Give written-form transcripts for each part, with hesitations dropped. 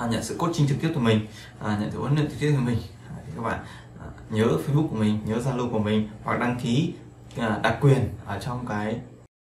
nhận sự coaching trực tiếp từ mình, nhận sự huấn luyện trực tiếp từ mình, thì các bạn nhớ Facebook của mình, nhớ Zalo của mình, hoặc đăng ký đặc quyền ở trong cái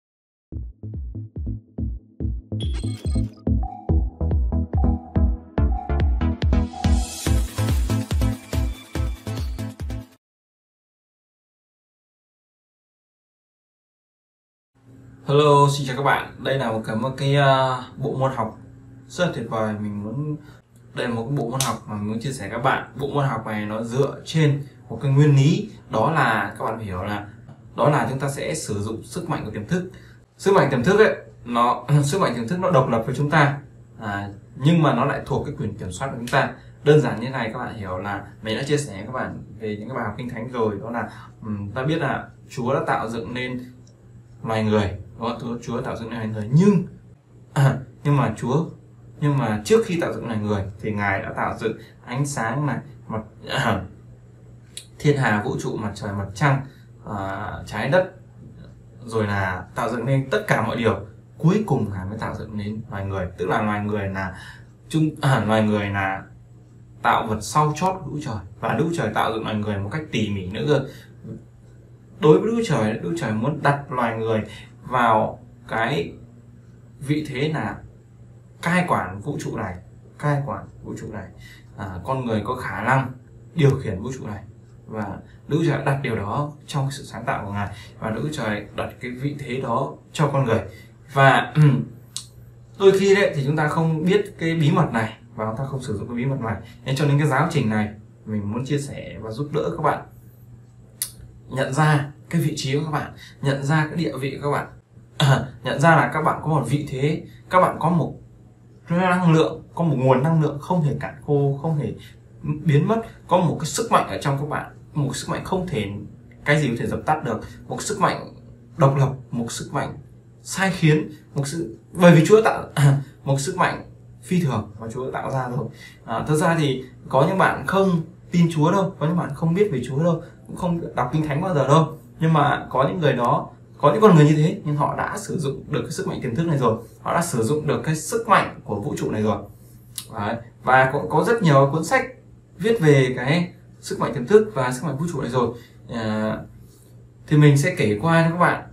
Hello, xin chào các bạn. Đây là một cái bộ môn học rất là tuyệt vời. Đây là một cái bộ môn học mà mình muốn chia sẻ với các bạn. Bộ môn học này nó dựa trên một cái nguyên lý, đó là các bạn hiểu là chúng ta sẽ sử dụng sức mạnh của tiềm thức. Sức mạnh tiềm thức ấy, sức mạnh tiềm thức nó độc lập với chúng ta, nhưng mà nó lại thuộc cái quyền kiểm soát của chúng ta. Đơn giản như này, các bạn hiểu là mình đã chia sẻ với các bạn về những cái bài học kinh thánh rồi, đó là ta biết là Chúa đã tạo dựng nên loài người, đó, Chúa tạo dựng loài người, nhưng mà trước khi tạo dựng loài người thì Ngài đã tạo dựng ánh sáng này, thiên hà, vũ trụ, mặt trời, mặt trăng, trái đất, rồi là tạo dựng nên tất cả mọi điều. Cuối cùng Ngài mới tạo dựng nên loài người, tức là loài người là tạo vật sau chót của Đức Chúa Trời, và Đức Chúa Trời tạo dựng loài người một cách tỉ mỉ nữa cơ. Đối với Đức Chúa Trời muốn đặt loài người vào cái vị thế là cai quản vũ trụ này, con người có khả năng điều khiển vũ trụ này, và Đức Chúa Trời đặt điều đó trong sự sáng tạo của Ngài, và Đức Chúa Trời đặt cái vị thế đó cho con người. Và đôi khi đấy thì chúng ta không biết cái bí mật này, và chúng ta không sử dụng cái bí mật này, nên cho nên cái giáo trình này mình muốn chia sẻ và giúp đỡ các bạn nhận ra cái vị trí của các bạn, nhận ra cái địa vị của các bạn, nhận ra là các bạn có một vị thế, các bạn có một năng lượng, có một nguồn năng lượng không hề cạn khô, không hề biến mất, có một cái sức mạnh ở trong các bạn, một sức mạnh không thể cái gì có thể dập tắt được, một sức mạnh độc lập, một sức mạnh sai khiến, bởi vì Chúa tạo một sức mạnh phi thường mà Chúa tạo ra rồi. Thực ra thì có những bạn không tin Chúa đâu, có những bạn không biết về Chúa đâu, cũng không đọc kinh thánh bao giờ đâu, nhưng mà có những người đó, có những con người như thế, nhưng họ đã sử dụng được cái sức mạnh tiềm thức này rồi, họ đã sử dụng được cái sức mạnh của vũ trụ này rồi. Đấy. Và cũng có rất nhiều cuốn sách viết về cái sức mạnh tiềm thức và sức mạnh vũ trụ này rồi. Thì mình sẽ kể qua cho các bạn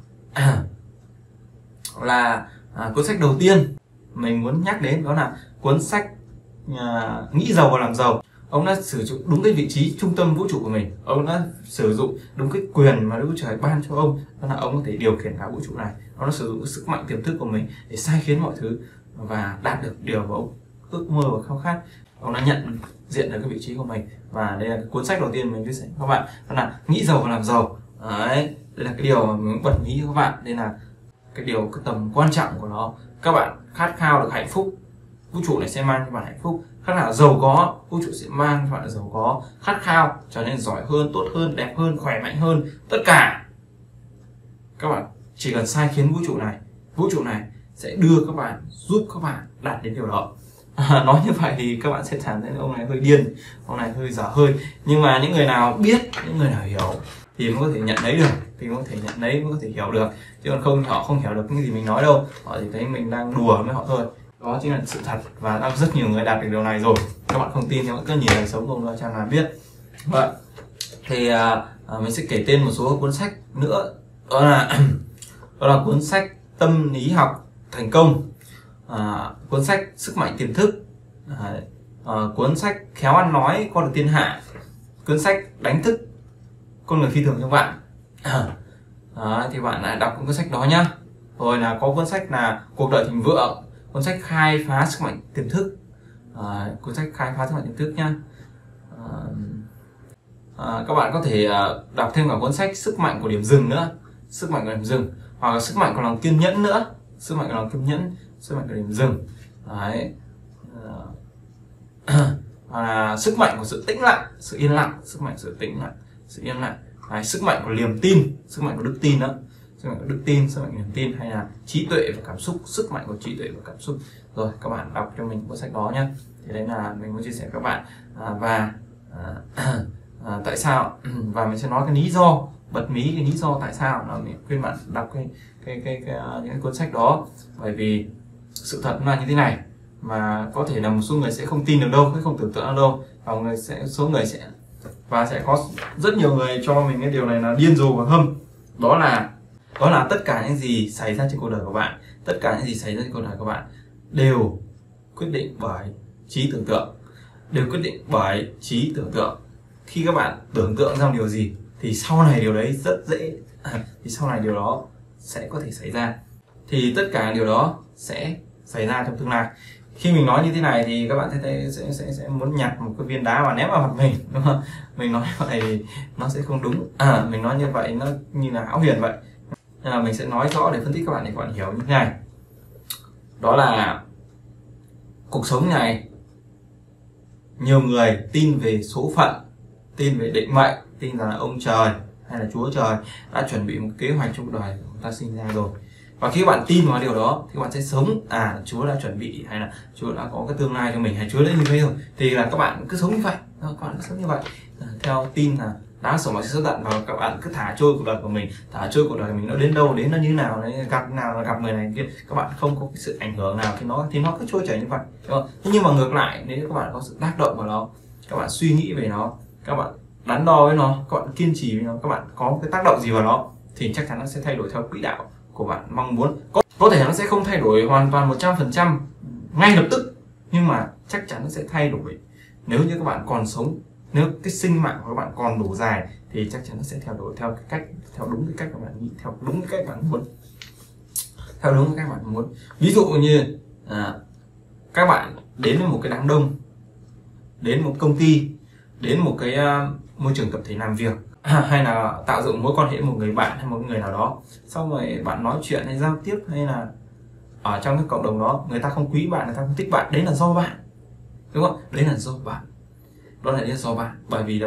là cuốn sách đầu tiên mình muốn nhắc đến, đó là cuốn sách Nghĩ giàu và làm giàu. Ông đã sử dụng đúng cái vị trí trung tâm vũ trụ của mình, ông đã sử dụng đúng cái quyền mà Đức Chúa Trời ban cho ông, đó là ông có thể điều khiển cả vũ trụ này. Ông đã sử dụng cái sức mạnh tiềm thức của mình để sai khiến mọi thứ và đạt được điều mà ông ước mơ và khao khát. Ông đã nhận diện được cái vị trí của mình, và đây là cái cuốn sách đầu tiên mình chia sẻ với các bạn, đó là Nghĩ giàu và làm giàu. Đấy, đây là cái điều mà mình bật mí cho các bạn, đây là cái tầm quan trọng của nó. Các bạn khát khao được hạnh phúc, vũ trụ này sẽ mang cho bạn hạnh phúc. Khát khao giàu có, vũ trụ sẽ mang cho bạn giàu có. Khát khao trở nên giỏi hơn, tốt hơn, đẹp hơn, khỏe mạnh hơn, tất cả các bạn chỉ cần sai khiến vũ trụ này sẽ đưa các bạn, giúp các bạn đạt đến điều đó. Nói như vậy thì các bạn sẽ cảm thấy ông này hơi điên, ông này hơi dở hơi, nhưng mà những người nào biết, những người nào hiểu thì mới có thể nhận lấy được, mới có thể hiểu được, chứ còn không, họ không hiểu được những gì mình nói đâu, họ chỉ thấy mình đang đùa với họ thôi. Đó chính là sự thật, và đã rất nhiều người đạt được điều này rồi. Các bạn không tin thì vẫn cứ nhìn đời sống của ông Trang là biết. Vậy thì mình sẽ kể tên một số cuốn sách nữa, đó là cuốn sách Tâm lý học thành công, cuốn sách Sức mạnh tiềm thức, cuốn sách Khéo ăn nói con được thiên hạ, cuốn sách Đánh thức con người phi thường cho bạn. Thì bạn lại đọc cuốn sách đó nhá. Rồi là có cuốn sách là Cuộc đời thịnh vượng, cuốn sách Khai phá sức mạnh tiềm thức, cuốn sách Khai phá sức mạnh tiềm thức nhá. Các bạn có thể đọc thêm cả cuốn sách Sức mạnh của điểm dừng nữa, hoặc là Sức mạnh của lòng kiên nhẫn nữa, Sức mạnh của điểm dừng. Đấy. Sức mạnh của sự tĩnh lặng, sự yên lặng, sức mạnh của sự tĩnh lặng, sự yên lặng. Đấy, sức mạnh của niềm tin, sức mạnh của đức tin đó, sức mạnh của đức tin, sức mạnh của niềm tin, hay là trí tuệ và cảm xúc, sức mạnh của trí tuệ và cảm xúc. Rồi các bạn đọc cho mình cuốn sách đó nhé. Thì đấy là mình muốn chia sẻ với các bạn, tại sao, và mình sẽ nói cái lý do, bật mí cái lý do tại sao là mình khuyên bạn đọc những cái cuốn sách đó. Bởi vì sự thật là như thế này, mà có thể là một số người sẽ không tin được đâu, không tưởng tượng được đâu, và số người sẽ có rất nhiều người cho mình cái điều này là điên rồ và hâm. Đó là tất cả những gì xảy ra trên cuộc đời của bạn, tất cả những gì xảy ra trên cuộc đời của bạn đều quyết định bởi trí tưởng tượng, đều quyết định bởi trí tưởng tượng. Khi các bạn tưởng tượng ra điều gì thì sau này điều đấy rất dễ, thì sau này điều đó sẽ có thể xảy ra, thì tất cả điều đó sẽ xảy ra trong tương lai. Khi mình nói như thế này thì các bạn sẽ muốn nhặt một cái viên đá và ném vào mặt mình, đúng không? Mình nói vậy thì nó sẽ không đúng. Mình nói như vậy nó như là hão huyền vậy. Nên là mình sẽ nói rõ để phân tích các bạn để các bạn hiểu như thế này. Đó là cuộc sống này, nhiều người tin về số phận, tin về định mệnh, tin rằng là ông trời hay là Chúa Trời đã chuẩn bị một kế hoạch trong cuộc đời của chúng ta sinh ra rồi. Và khi các bạn tin vào điều đó thì các bạn sẽ sống Chúa đã chuẩn bị, hay là Chúa đã có cái tương lai cho mình, hay Chúa đã như thế rồi, thì là các bạn cứ sống như vậy, các bạn cứ sống như vậy theo tin là đáng sống mà sẽ tận, và các bạn cứ thả trôi cuộc đời của mình, thả trôi cuộc đời của mình, nó đến đâu đến nó như nào đấy, gặp nào là gặp người này kia, các bạn không có cái sự ảnh hưởng nào thì nó cứ trôi chảy như vậy, đúng không? Thế nhưng mà ngược lại, nếu các bạn có sự tác động vào nó, các bạn suy nghĩ về nó, các bạn đắn đo với nó, các bạn kiên trì với nó, các bạn có một cái tác động gì vào nó, thì chắc chắn nó sẽ thay đổi theo quỹ đạo của bạn mong muốn. Có thể nó sẽ không thay đổi hoàn toàn 100% ngay lập tức, nhưng mà chắc chắn nó sẽ thay đổi nếu như các bạn còn sống, nếu cái sinh mạng của các bạn còn đủ dài thì chắc chắn nó sẽ thay đổi theo đúng cái cách các bạn nghĩ, theo đúng cái cách bạn muốn, theo đúng cái cách bạn muốn. Ví dụ như các bạn đến với một cái đám đông, đến một công ty, đến một cái môi trường tập thể làm việc, hay là tạo dựng mối quan hệ với một người bạn hay một người nào đó, xong rồi bạn nói chuyện hay giao tiếp, hay là ở trong cái cộng đồng đó người ta không quý bạn, người ta không thích bạn, đấy là do bạn, đúng không? Đấy là do bạn, đó là do bạn, bởi vì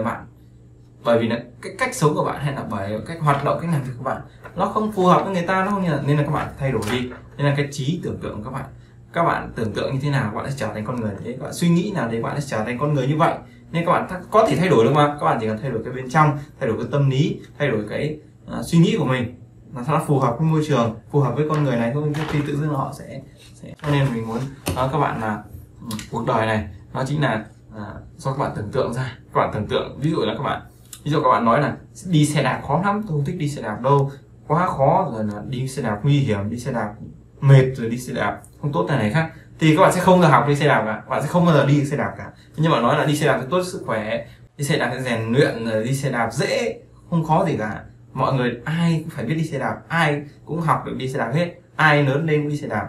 là cái cách sống của bạn, hay là bởi cách hoạt động, cách làm việc của bạn nó không phù hợp với người ta, nó không như là, nên là các bạn thay đổi đi. Nên là cái trí tưởng tượng của các bạn tưởng tượng như thế nào, các bạn sẽ trở thành con người thế, các bạn suy nghĩ nào để bạn sẽ trở thành con người như vậy. Nên các bạn có thể thay đổi được mà, các bạn chỉ cần thay đổi cái bên trong, thay đổi cái tâm lý, thay đổi cái suy nghĩ của mình, nó phù hợp với môi trường, phù hợp với con người này thôi, thì tự dưng họ sẽ. Cho nên mình muốn nói các bạn là cuộc đời này nó chính là do các bạn tưởng tượng ra. Các bạn tưởng tượng, ví dụ các bạn nói là đi xe đạp khó lắm, tôi không thích đi xe đạp đâu, quá khó, rồi là đi xe đạp nguy hiểm, đi xe đạp mệt, rồi đi xe đạp không tốt này khác, thì các bạn sẽ không bao giờ học đi xe đạp cả, các bạn sẽ không bao giờ đi xe đạp cả. Nhưng mà nói là đi xe đạp sẽ tốt sức khỏe, đi xe đạp sẽ rèn luyện, rồi đi xe đạp dễ, không khó gì cả. Mọi người ai cũng phải biết đi xe đạp, ai cũng học được đi xe đạp hết, ai lớn lên cũng đi xe đạp,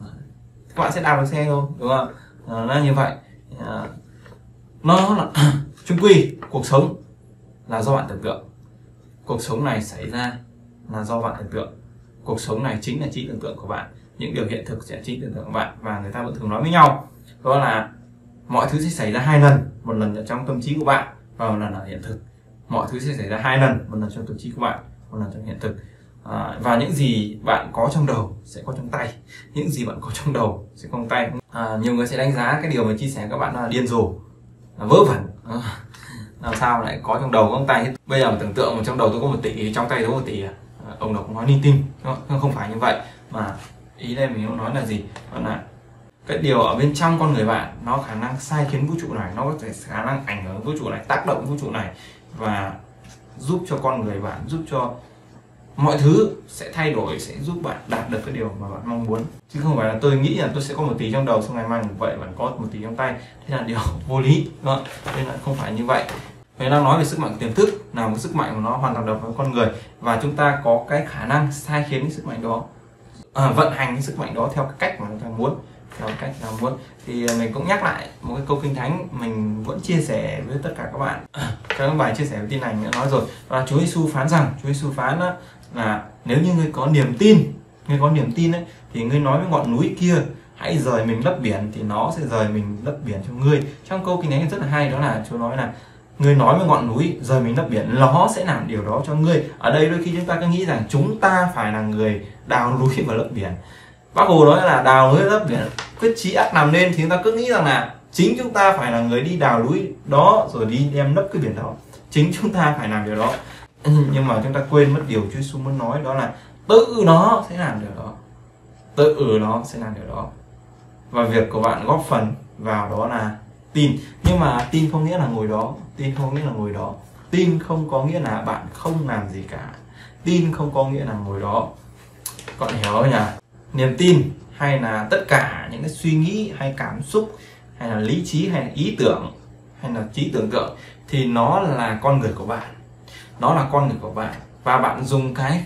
các bạn sẽ đạp được xe thôi, đúng không? Nó như vậy. Nó là chung quy cuộc sống là do bạn tưởng tượng, cuộc sống này xảy ra là do bạn tưởng tượng, cuộc sống này chính là trí tưởng tượng của bạn, những điều hiện thực sẽ trí tưởng tượng của bạn. Và người ta vẫn thường nói với nhau đó là mọi thứ sẽ xảy ra hai lần, một lần ở trong tâm trí của bạn và một lần ở hiện thực. Mọi thứ sẽ xảy ra hai lần, một lần trong tâm trí của bạn, một lần trong hiện thực. Và những gì bạn có trong đầu sẽ có trong tay, những gì bạn có trong đầu sẽ có trong tay. Nhiều người sẽ đánh giá cái điều mà chia sẻ các bạn là điên rồ, là vớ vẩn, làm sao lại có trong đầu có trong tay hết. Bây giờ tưởng tượng trong đầu tôi có 1 tỷ, trong tay tôi có 1 tỷ, ông nào cũng nói linh tinh, không phải như vậy. Mà ý đây mình muốn nói là gì, đó là cái điều ở bên trong con người bạn nó khả năng sai khiến vũ trụ này, nó có thể khả năng ảnh hưởng vũ trụ này, tác động vũ trụ này, và giúp cho con người bạn, giúp cho mọi thứ sẽ thay đổi, sẽ giúp bạn đạt được cái điều mà bạn mong muốn. Chứ không phải là tôi nghĩ là tôi sẽ có 1 tỷ trong đầu, xong ngày mai vậy bạn có 1 tỷ trong tay, thế là điều vô lý, đúng không? Nên là không phải như vậy. Mình đang nói về sức mạnh tiềm thức, là một sức mạnh của nó hoàn toàn độc với con người, và chúng ta có cái khả năng sai khiến cái sức mạnh đó, vận hành cái sức mạnh đó theo cái cách mà chúng ta muốn, theo cách nào muốn. Thì mình cũng nhắc lại một cái câu kinh thánh mình vẫn chia sẻ với tất cả các bạn trong bài chia sẻ với tin lành đã nói rồi, và Chúa Giêsu phán rằng, Chúa Giêsu phán đó là nếu như ngươi có niềm tin, ấy, thì ngươi nói với ngọn núi kia hãy rời mình lấp biển, thì nó sẽ rời mình lấp biển cho ngươi. Trong câu kinh thánh rất là hay, đó là Chúa nói là ngươi nói với ngọn núi rời mình lấp biển, nó sẽ làm điều đó cho ngươi. Ở đây đôi khi chúng ta cứ nghĩ rằng chúng ta phải là người đào núi và lấp biển. Bác Hồ nói là đào núi lấp biển quyết chí ắt làm nên, thì chúng ta cứ nghĩ rằng là chính chúng ta phải là người đi đào núi đó rồi đi đem lấp cái biển đó, chính chúng ta phải làm điều đó. Nhưng mà chúng ta quên mất điều Chúa Giêsu muốn nói, đó là tự nó sẽ làm điều đó, tự nó sẽ làm điều đó. và việc của bạn góp phần vào đó là tin. Nhưng mà tin không nghĩa là ngồi đó, tin không nghĩa là ngồi đó, tin không có nghĩa là bạn không làm gì cả, tin không có nghĩa là ngồi đó. Các bạn hiểu không nhỉ? Niềm tin hay là tất cả những cái suy nghĩ hay cảm xúc hay là lý trí hay là ý tưởng hay là trí tưởng tượng thì nó là con người của bạn, nó là con người của bạn, và bạn dùng cái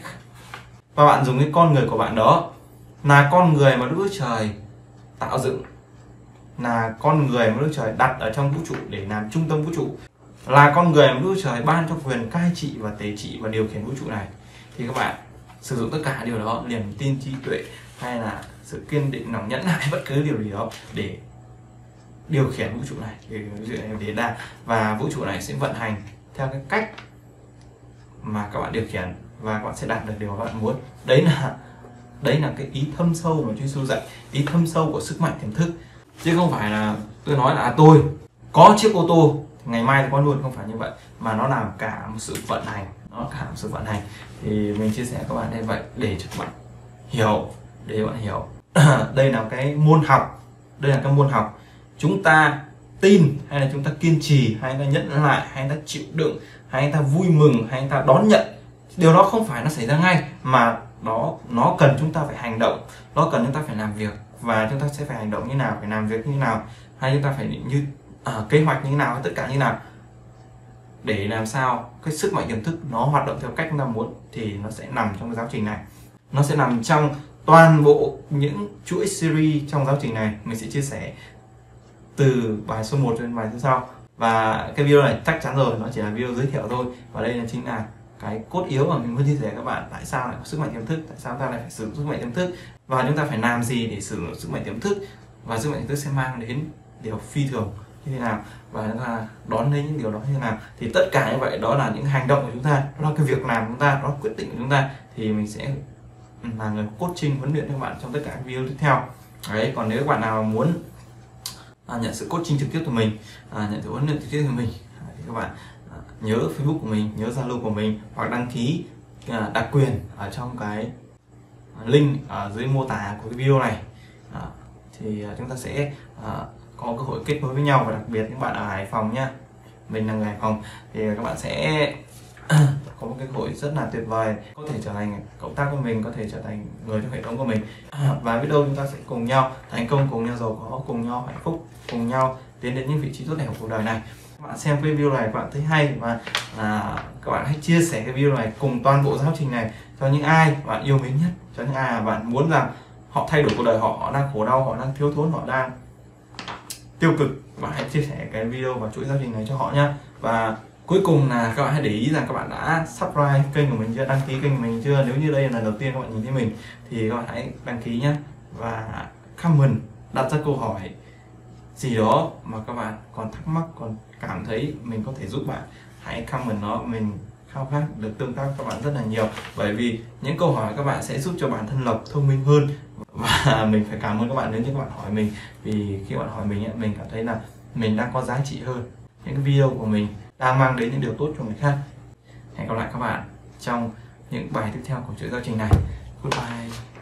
con người của bạn đó, là con người mà Đức Chúa Trời tạo dựng, là con người mà Đức Chúa Trời đặt ở trong vũ trụ để làm trung tâm vũ trụ, là con người mà Đức Chúa Trời ban cho quyền cai trị và tể trị và điều khiển vũ trụ này. Thì các bạn sử dụng tất cả điều đó, niềm tin, trí tuệ hay là sự kiên định, lòng nhẫn nại, bất cứ điều gì đó để điều khiển vũ trụ này, và vũ trụ này sẽ vận hành theo cái cách mà các bạn điều khiển, và các bạn sẽ đạt được điều mà các bạn muốn. Đấy là cái ý thâm sâu mà Chúa Giêsu dạy, ý thâm sâu của sức mạnh tiềm thức, chứ không phải là tôi nói là tôi có chiếc ô tô ngày mai tôi có luôn, không phải như vậy, mà nó là cả một sự vận hành, thì mình chia sẻ các bạn đây vậy để cho các bạn hiểu, đây là cái môn học, chúng ta tin hay là chúng ta kiên trì hay ta nhẫn lại hay ta chịu đựng hay ta vui mừng hay ta đón nhận, điều đó không phải nó xảy ra ngay, mà nó cần chúng ta phải hành động, nó cần chúng ta phải làm việc, và chúng ta sẽ phải hành động như nào, phải làm việc như nào, hay chúng ta phải kế hoạch như thế nào, tất cả như nào, để làm sao cái sức mạnh tiềm thức nó hoạt động theo cách chúng ta muốn. Thì nó sẽ nằm trong cái giáo trình này, nó sẽ nằm trong toàn bộ những chuỗi series trong giáo trình này. Mình sẽ chia sẻ từ bài số 1 đến bài số sau, và cái video này chắc chắn rồi, nó chỉ là video giới thiệu thôi, và đây là chính là cái cốt yếu mà mình muốn chia sẻ các bạn, tại sao lại có sức mạnh tiềm thức, tại sao ta lại phải sử dụng sức mạnh tiềm thức, và chúng ta phải làm gì để sử dụng sức mạnh tiềm thức, và sức mạnh tiềm thức sẽ mang đến điều phi thường như thế nào, và chúng ta đón lấy những điều đó như thế nào. Thì tất cả như vậy đó là những hành động của chúng ta, đó là cái việc làm của chúng ta, đó là quyết định của chúng ta. Thì mình sẽ là người coaching huấn luyện các bạn trong tất cả các video tiếp theo. Đấy, còn nếu các bạn nào muốn nhận sự coaching trực tiếp từ mình, nhận sự huấn luyện trực tiếp từ mình, thì các bạn nhớ Facebook của mình, nhớ Zalo của mình, hoặc đăng ký đặc quyền ở trong cái link ở dưới mô tả của cái video này. Thì chúng ta sẽ có cơ hội kết nối với nhau, và đặc biệt những bạn ở Hải Phòng nhá, mình là người Hải Phòng, thì các bạn sẽ có một cái cơ hội rất là tuyệt vời, có thể trở thành cộng tác với mình, có thể trở thành người trong hệ thống của mình, và biết đâu chúng ta sẽ cùng nhau thành công, cùng nhau giàu có, cùng nhau hạnh phúc, cùng nhau tiến đến những vị trí tốt đẹp của cuộc đời này. Các bạn xem cái video này các bạn thấy hay, và các bạn hãy chia sẻ cái video này cùng toàn bộ giáo trình này cho những ai bạn yêu mến nhất, cho những ai mà bạn muốn rằng họ thay đổi cuộc đời họ đang khổ đau, họ đang thiếu thốn, họ đang tiêu cực. Bạn hãy chia sẻ cái video và chuỗi giáo trình này cho họ nhé. Và cuối cùng là các bạn hãy để ý rằng các bạn đã subscribe kênh của mình chưa, đăng ký kênh của mình chưa. Nếu như đây là lần đầu tiên các bạn nhìn thấy mình thì các bạn hãy đăng ký nhé, và comment đặt ra câu hỏi gì đó mà các bạn còn thắc mắc, còn cảm thấy mình có thể giúp bạn, hãy comment nó. Mình khao khát được tương tác với các bạn rất là nhiều, bởi vì những câu hỏi các bạn sẽ giúp cho bản thân Lộc thông minh hơn, và mình phải cảm ơn các bạn nếu như các bạn hỏi mình, vì khi bạn hỏi mình mình cảm thấy là mình đang có giá trị hơn, những cái video của mình đang mang đến những điều tốt cho người khác. Hẹn gặp lại các bạn trong những bài tiếp theo của chuỗi giáo trình này. Goodbye.